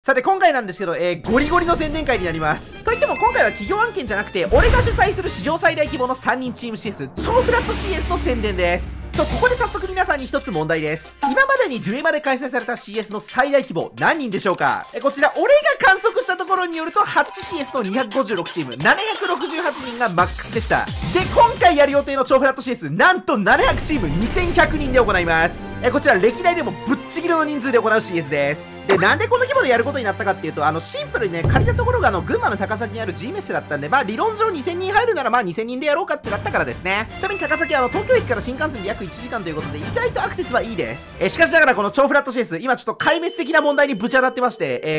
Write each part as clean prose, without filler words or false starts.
さて今回なんですけど、ゴリゴリの宣伝会になります。といっても今回は企業案件じゃなくて、俺が主催する史上最大規模の3人チーム CS、超フラット CS の宣伝です。ここで早速皆さんに一つ問題です。今までにデュエマで開催された CS の最大規模何人でしょうか？こちら俺が観測したところによると 8CS の256チーム768人がマックスでした。で今回やる予定の超フラット CS なんと700チーム2100人で行います。こちら歴代でもぶっちぎりの人数で行う CS です。で、なんでこの規模でやることになったかっていうと、シンプルにね、借りたところが群馬の高崎にある G メッセだったんで、まあ理論上2000人入るならまあ2000人でやろうかってなったからですね。ちなみに高崎は東京駅から新幹線で約1時間ということで、意外とアクセスはいいです。しかしながらこの超フラット CS、今ちょっと壊滅的な問題にぶち当たってまして、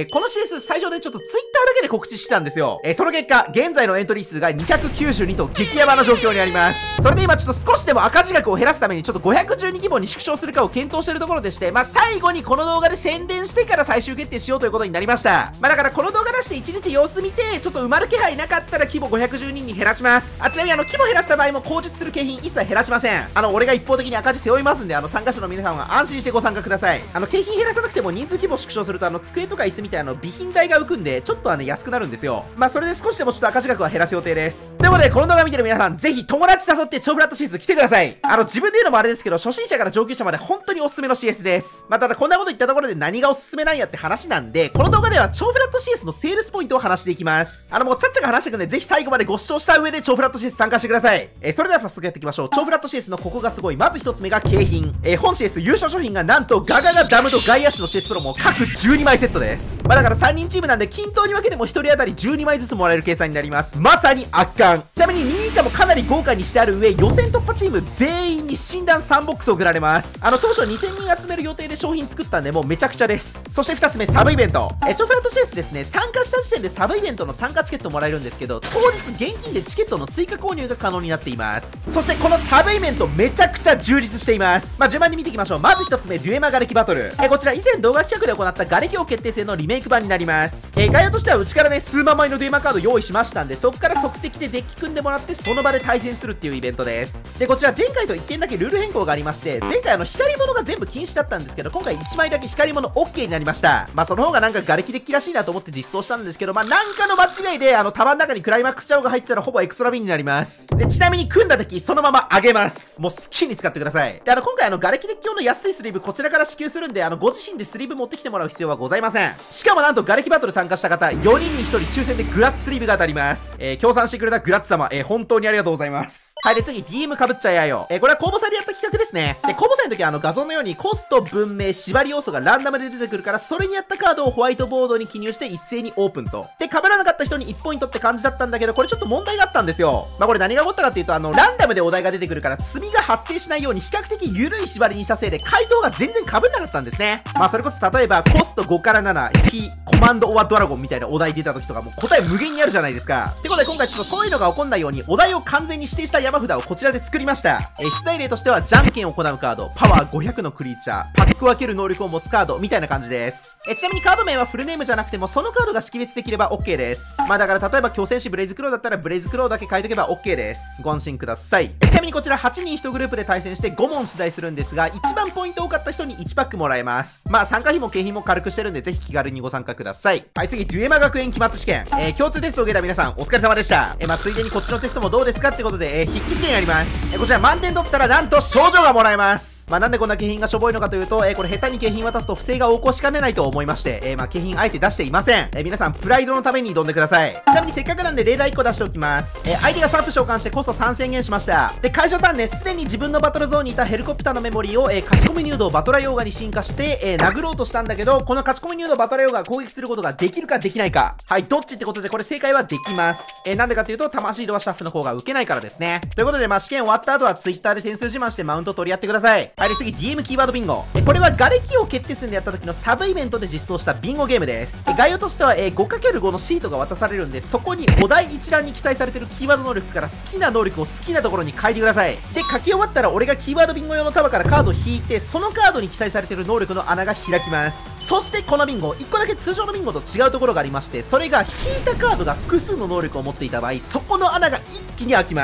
この CS 最初でちょっと Twitter だけで告知してたんですよ。その結果、現在のエントリー数が292と激ヤバな状況にあります。それで今ちょっと少しでも赤字額を減らすためにちょっと512規模に縮小するかを検討しているところでして、まあ最後にこの動画で宣伝してから最終決定しようということになりました。まあだからこの動画出して1日様子見て、ちょっと埋まる気配なかったら規模510人に減らします。ちなみに規模減らした場合も口述する景品一切減らしません。俺が一方的に赤字背負いますんで、参加者の皆さんは安心してご参加ください。景品減らさなくても人数規模縮小すると机とか椅子みたいな備品代が浮くんで、ちょっと安くなるんですよ。まあそれで少しでもちょっと赤字額は減らす予定です。ということで、この動画見てる皆さん、ぜひ友達誘って超フラット CS 来てください。自分で言うのもあれですけど、初心者から上級者まで本当におすすめの CS です。まあただこんなこと言ったところで何がおすすめなんやって話なんで、この動画では超フラット CS のセールスポイントを話していきます。もうちゃっちゃが話していくんで、ぜひ最後までご視聴した上で超フラット CS 参加してください。それでは早速やっていきましょう。超フラット CS のここがすごい。まず一つ目が景品。本 CS 優勝商品がなんとガガガダムとガイアッシュの CS プロも各12枚セットです。まあだから3人チームなんで均等に分けても1人当たり12枚ずつもらえる計算になります。まさに圧巻。ちなみに2位以下もかなり豪華にしてある上、予選突破チーム全員に診断3ボックス送られます。当初2000人集める予定で商品作ったんで、もうめちゃくちゃです。そして2つ目、サブイベント。超フラット CS ですね、参加した時点でサブイベントの参加チケットもらえるんですけど、当日現金でチケットの追加購入が可能になっています。そしてこのサブイベントめちゃくちゃ充実しています。まあ順番に見ていきましょう。まず1つ目、デュエマ瓦礫バトル。こちら以前動画企画で行った瓦礫王決定戦のリメイク版になります。概要としてはうちからね、数万枚のデュエマカード用意しましたんで、そこから即席でデッキ組んでもらってその場で対戦するっていうイベントです。で、こちら前回と1点だけルール変更がありまして、前回光り物が全部禁止だったんですけど、今回1枚だけ光り物 OK になりました。まあその方がなんか瓦礫デッキらしいなと思って実装したんですけど、まあなんかの間違いで束の中にクライマックスチャオが入ってたらほぼエクストラビンになります。で、ちなみに組んだ敵そのまま上げます。もう好きに使ってください。で、今回瓦礫デッキ用の安いスリーブこちらから支給するんで、ご自身でスリーブ持ってきてもらう必要はございません。しかもなんと瓦礫バトル参加した方4人に1人抽選でグラッツスリーブが当たります。協賛してくれたグラッツ様、本当にありがとうございます。はい。で、次、DM かぶっちゃえやよ。これは公募祭でやった企画ですね。で、公募祭の時は画像のようにコスト、文明、縛り要素がランダムで出てくるから、それに合ったカードをホワイトボードに記入して一斉にオープンと。で、被らなかった人に1ポイントって感じだったんだけど、これちょっと問題があったんですよ。まあ、これ何が起こったかっていうと、ランダムでお題が出てくるから、積みが発生しないように比較的緩い縛りにしたせいで、回答が全然被んなかったんですね。まあ、それこそ例えば、コスト5から7、非、コマンド・オア・ドラゴンみたいなお題出た時とかも答え無限にあるじゃないですか。ってことで今回ちょっとそういうのが起こんないように、お題を完全に指定した山札をこちらで作りました。出題例としては、じゃんけんを行うカード、パワー500のクリーチャー、パック分ける能力を持つカード、みたいな感じです。ちなみにカード名はフルネームじゃなくても、そのカードが識別できれば OK です。まあだから例えば、強戦士ブレイズクローだったら、ブレイズクローだけ書いとけば OK です。ご安心ください。ちなみにこちら8人1グループで対戦して5問出題するんですが、一番ポイント多かった人に1パックもらえます。まあ参加費も景品も軽くしてるんで、ぜひ気軽にご参加ください。はい、次、デュエマ学園期末試験。共通テストを受けた皆さん、お疲れ様でした。まあついでにこっちのテストもどうですかってことで、筆記試験やります。こちら満点取ったらなんと賞状がもらえます。まあなんでこんな景品がしょぼいのかというと、これ下手に景品渡すと不正が起こしかねないと思いまして、まあ景品あえて出していません。皆さんプライドのために挑んでください。ちなみにせっかくなんで例題1個出しておきます。相手がシャープ召喚してコスト3宣言しました。で、解除ターンですでに自分のバトルゾーンにいたヘルコプターのメモリーを、勝ち込み入道バトライオーガに進化して、殴ろうとしたんだけど、この勝ち込み入道バトライオーガが攻撃することができるかできないか。はい、どっちってことでこれ正解はできます。なんでかというと、魂移動はスタッフの方が受けないからですね。ということで、まあ試験終わった後は Twitter で点数自慢してマウント取り合ってください。はい、で次 DM キーワードビンゴ。これは瓦礫王決定戦でやった時のサブイベントで実装したビンゴゲームです。概要としては 5×5 のシートが渡されるんで、そこにお題一覧に記載されてるキーワード能力から好きな能力を好きなところに書いてください。で、書き終わったら俺がキーワードビンゴ用の束からカードを引いて、そのカードに記載されてる能力の穴が開きます。そしてこのビンゴ、1個だけ通常のビンゴと違うところがありまして、それが引いたカードが複数の能力を持っていた場合、そこの穴が一気に開きます。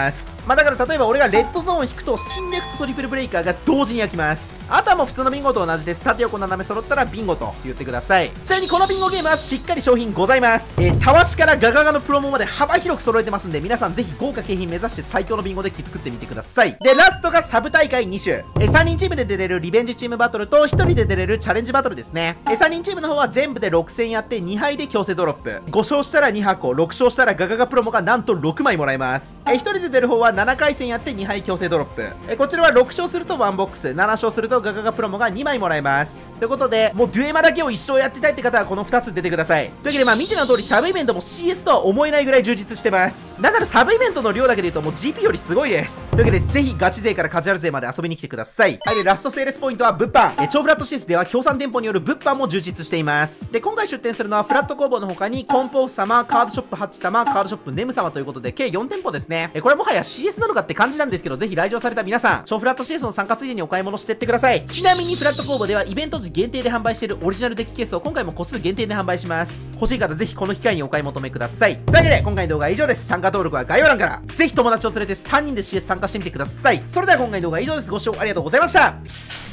まあだから例えば俺がレッドゾーンを引くと侵略とトリプルブレイカーが同時に開きます。あとはもう普通のビンゴと同じです。縦横斜め揃ったらビンゴと言ってください。ちなみにこのビンゴゲームはしっかり商品ございます。たわしからガガガのプロモまで幅広く揃えてますんで、皆さんぜひ豪華景品目指して最強のビンゴデッキ作ってみてください。で、ラストがサブ大会2種。3人チームで出れるリベンジチームバトルと1人で出れるチャレンジバトルですね。3人チームの方は全部で6戦やって2敗で強制ドロップ。5勝したら2箱、6勝したらガガガプロモがなんと6枚もらえます。1人で出る方は7回戦やって2敗強制ドロップ。こちらは6勝すると1ボックス、7勝するとガガガプロモが2枚もらえます。ということで、もうデュエマだけを一生やってたいって方はこの2つ出てください。というわけで、まあ見ての通りサブイベントも CS とは思えないぐらい充実してます。だからサブイベントの量だけで言うともう GP よりすごいです。というわけで、ぜひガチ勢からカジュアル勢まで遊びに来てください。はい、で、ラストセールスポイントは物販。超フラット CS では協賛店舗による物販も充実しています。で、今回出店するのはフラット工房の他にコンポーフ様、カードショップハッチ様、カードショップネム様ということで計4店舗ですね。これはもはや CS なのかって感じなんですけど、ぜひ来場された皆さん、超フラット CS の参加ついでにお買い物してってください。ちなみにフラット工房ではイベント時限定で販売しているオリジナルデッキケースを今回も個数限定で販売します。欲しい方ぜひこの機会にお買い求めください。というわけで今回の動画は以上です。参加登録は概要欄から。ぜひ友達を連れて3人で CS 参加してみてください。それでは今回の動画は以上です。ご視聴ありがとうございました。